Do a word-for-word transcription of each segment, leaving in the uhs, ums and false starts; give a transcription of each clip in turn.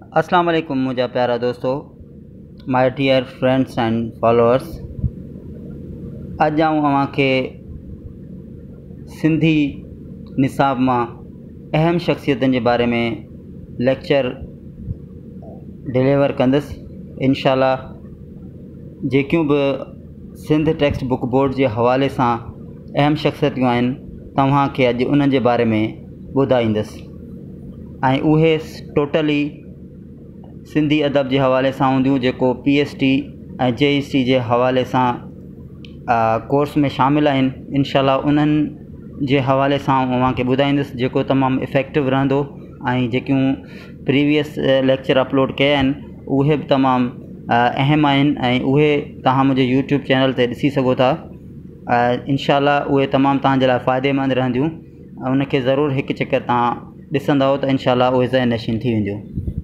अस्सलाम वालेकुम मुझा प्यारा दोस्तों, my dear friends and followers. अज आऊँ अवांखे सिंधी निसाब मां अहम शख्सियतन के बारे में लेक्चर डिलीवर कंदुसि। इंशाल्लाह जेकियूं भी सिंध टेक्स्ट बुक बोर्ड के हवाले से अहम शख्सियतूं आहिनि तव्हांखे अॼु उन्हनि जे बारे में ॿुधाईंदुसि ऐं उहे टोटली सिंधी अदब के हवाले से हूंदियूं जेको पी एस टी ऐं जे एस टी के हवाले से कोर्स में शामिल आहिनि। इंशाल्लाह उन्हनि जे हवाले से अवांखे ॿुधाईंदुसि जेको तमामु इफेक्टिव रहंदो ऐं जेकियूं प्रीवियस लेक्चर अपलोड कया आहिनि उहे भी तमामु अहम आहिनि ऐं उहे तव्हां मुंहिंजे यूट्यूब चैनल ते ॾिसी सघो था। इंशाल्लाह उहे तमामु तव्हांजे लाइ फ़ाइदेमंद रहंदियूं। उनखे ज़रूरु हिकु चकर तव्हां ॾिसंदव त इंशाल्लाह उहे ज़हन नशीन थी वेंदियूं।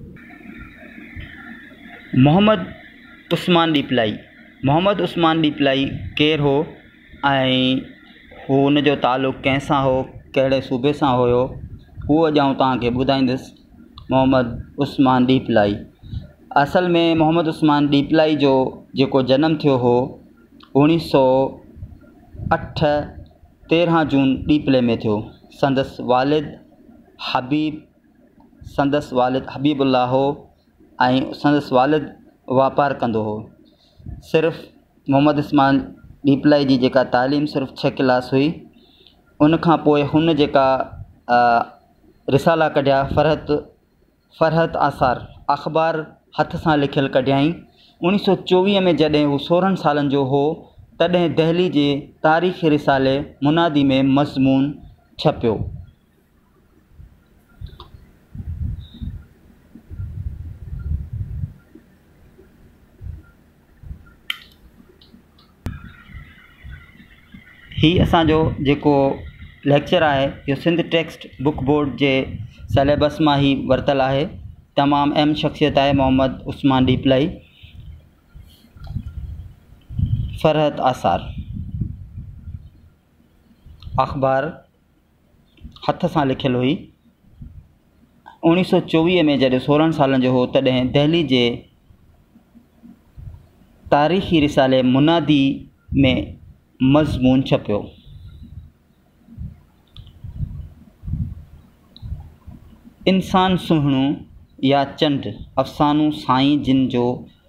मोहम्मद उस्मान ॾीपलाई मोहम्मद उस्मान ॾीपलाई केरु हो ऐं हू उनजो ताल्लुक़ कंहिंसां हो, कहिड़े सूबे सां हुयो, उहो अॼु आउं तव्हांखे ॿुधाईंदुसि। मोहम्मद उस्मान ॾीपलाई असल में मोहम्मद उस्मान ॾीपलाई जो जेको जनम थियो हो उणिवीह सौ अठ तेरहं जून ॾीपले में थियो। संदसि वालिद हबीब संदसि वालिद हबीबुल्लाह हो ऐं संदसि वालिद वापार कंदो हो। सिर्फ़ु मोहम्मद उस्मान ॾीपलाई जी जेका तालीम सिर्फ़ु छह क्लास हुई। उन खां पोइ हुन जेका रिसाला कढिया फ़रहत फ़रहत आसार अख़बार हथ सां लिखियल कढियाई। उणिवीह सौ चोवीह में जॾहिं हू सोरहं सालनि जो हो तॾहिं दहली जे तारीख़ी रिसाले मुनादी में मज़मून छपियो। ही असांजो जेको लेक्चर आहे इहो सिंध टेक्स्ट बुक बोर्ड के सिलेबस मां ही वरतल आहे। तमामु अहम शख्सियत आहे मोहम्मद उस्मान ॾीपलाई। फ़रहत आसार अख़बार हथ सां लिखियल हुई। उणिवीह सौ चोवीह में जॾहिं सोरहं सालनि जो हो तॾहिं दहली जे तारीख़ी रिसाले मुनादी में मज़मून छपियो। इंसान सुहिणो या चंड अफ़सानू साईं जिन जो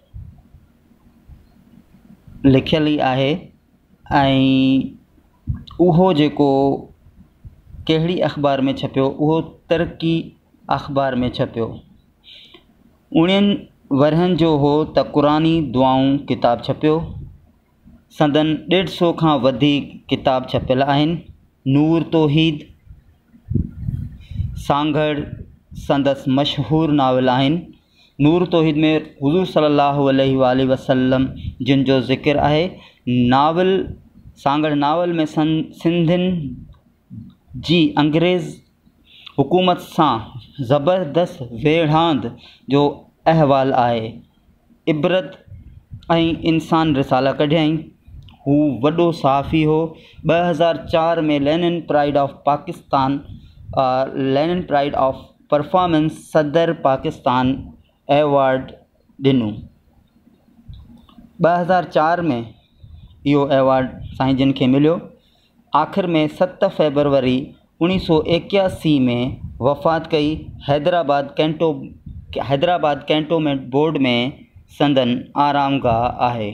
लिखियल ई आहे ऐं उहो जेको कहिड़ी अख़बार में छपियो उहो तरक़ी अख़बार में छपियो। उणिवीहनि वरहनि जो हो त क़ुरानी दुआऊं किताब छपियो। संदन डेढ़ सौ खां वधीक किताब छपियल आहिनि। नूर तौहीद सांगड़ संदसि मशहूर नावल आहिनि। नूर तौहीद में हुज़ूर सल्लल्लाहु अलैहि वालैहि वसल्लम जिन जो ज़िक्र आहे। नावल सांगड़ नावल में सन सिंधियुनि जी अंग्रेज़ हुकूमत सां ज़बरदस्त वेढ़ांद जो अहवाल आहे। इबरत ऐं इंसान रिसाला कढियाई। हू वॾो सहाफ़ी हो। ॿ हज़ार चार में लेनिन प्राइड ऑफ पाकिस्तान लेनिन प्राइड ऑफ परफॉर्मेंस सदर पाकिस्तान एवॉर्ड ॾिनो। ॿ हज़ार चार में इहो एवॉर्ड साईं जिन खे मिलियो। आख़िर में सत फरवरी उणिवीह सौ एकासी में वफ़ात कई। हैदराबाद कैंटो हैदराबाद कैंटोनमेंट बोर्ड में संदन आरामगाह आहे।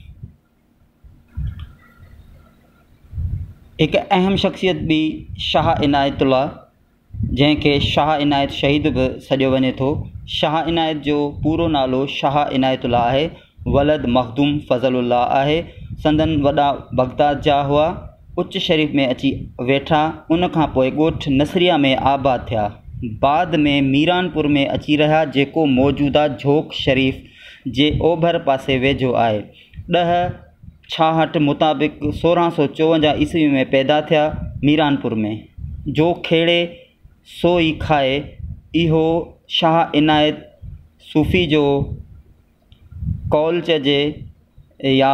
एक अहम शख्सियत भी शाह इनायतुल्लाह, जैसे शाह इनायत शहीद भी सॾियो वञे थो। शाह इनायत जो पूरो नालो शाह इनायतुल्लाह है। वलद मखदूम फज़लुल्लाह आहे। संदन वॾा बगदाद जा हुआ। उच्च शरीफ़ में अची वेठा। उन खां पोइ ॻोठ नसरिया में आबाद थिया। बाद में मीरानपुर में अची रहा जेको मौजूदा झोक शरीफ़ जे ओभर पासे वेझो आहे। ॾह छाहठि मुताबिक़ सोरहं सौ चोवंजाह ईस्वी में पैदा थिया मीरानपुर में। जो खेड़े सो ई खाए इहो शाह इनायत सूफ़ी जो कौल चजे या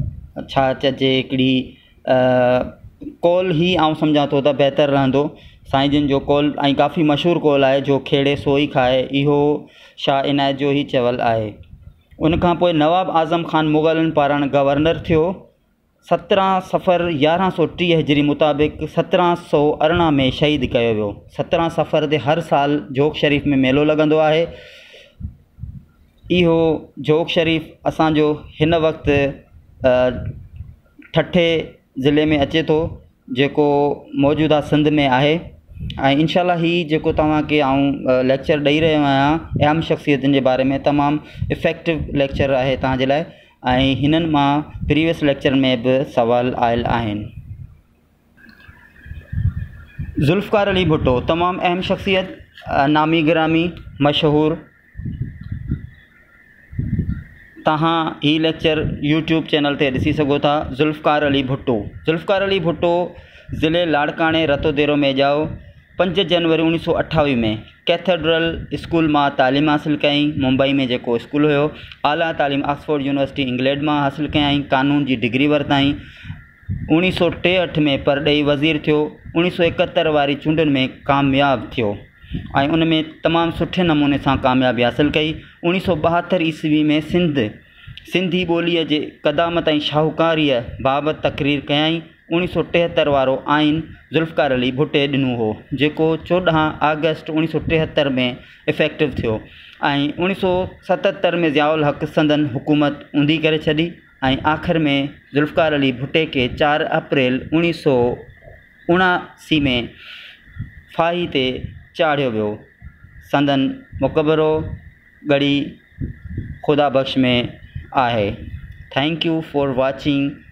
छा चजे हिकिड़ी कौल ही आउं सम्झां थो त बहितर रहंदो। साईं जिन जो कौल ऐं काफ़ी मशहूरु कौल आहे, जो खेड़े सोई खाए, इहो शाह इनायत जो ई चवल आहे। उनखां पोइ नवाब आज़म ख़ान मुग़लनि पारां गवर्नर थियो। सत्रहं सफ़र यारहं सौ टीह हिजरी मुताबिक़ सत्रहं सौ अरिड़हं में शहीद कयो वियो। सत्रहं सफ़र ते हर साल जोग शरीफ़ में मेलो लॻंदो आहे। इहो जोग शरीफ़ असांजो हिन वक़्तु ठठे ज़िले में अचे थो, जेको मौजूदा सिंध में आहे। ऐं इनशाला ही जेको तव्हांखे आऊं लेक्चर ॾेई रहियो आहियां अहम शख़्सियतुनि जे बारे में, तमामु इफ़ेक्टिव लेक्चर आहे तव्हांजे लाइ। ऐं हिननि मां प्रीवियस लेक्चर में बि सवाल आयल आहिनि। ज़ुल्फ़िकार अली भुट्टो तमामु अहम शख़्सियत, नामी गिरामी, मशहूरु। तव्हां ही लेक्चर यूट्यूब चैनल ते ॾिसी सघो था। ज़ुल्फ़िकार अली भुट्टो ज़ुल्फ़िकार अली भुट्टो ज़िले लाड़काणे रतोदेरो में ॼाओ। पंज जनवरी उणिवीह सौ अठावीह में कैथेड्रल स्कूल मां तालीम हासिलु कयईं। मुंबई में जेको स्कूल हुयो। आला तालीम ऑक्सफोर्ड यूनिवर्सिटी इंग्लैंड मां हासिलु कयईं। कानून जी डिग्री वरिताईं। उणिवीह सौ टेहठि में परॾेही वज़ीर थियो। उणिवीह सौ एकहतरि वारी चूंडुनि में कामयाबु थियो ऐं उन में तमामु सुठे नमूने सां कामयाबी हासिलु कई। उणिवीह सौ ॿाहतरि ईस्वी में सिंध सिंधी ॿोलीअ जे क़दामत ऐं शाहूकारीअ बाबति तक़रीर कयईं। उणिवीह सौ टेहतरि वारो आइन ज़ुल्फ़िकार अली भुट्टे ॾिनो हो, जेको चोॾहं अगस्त उणिवीह सौ टेहतरि में इफ़ेक्टिव थियो। ऐं उणिवीह सौ सतहतरि में ज़ियाउल हक़ संदन हुकूमत ऊंधी करे छॾी ऐं आख़िर में ज़ुल्फ़िकार अली भुट्टे खे चारि अप्रैल उणिवीह सौ उणासी में फाही ते चाढ़ियो वियो। संदन मक़बरो गढ़ी खुदा बख़्श में आहे। Thank you for watching.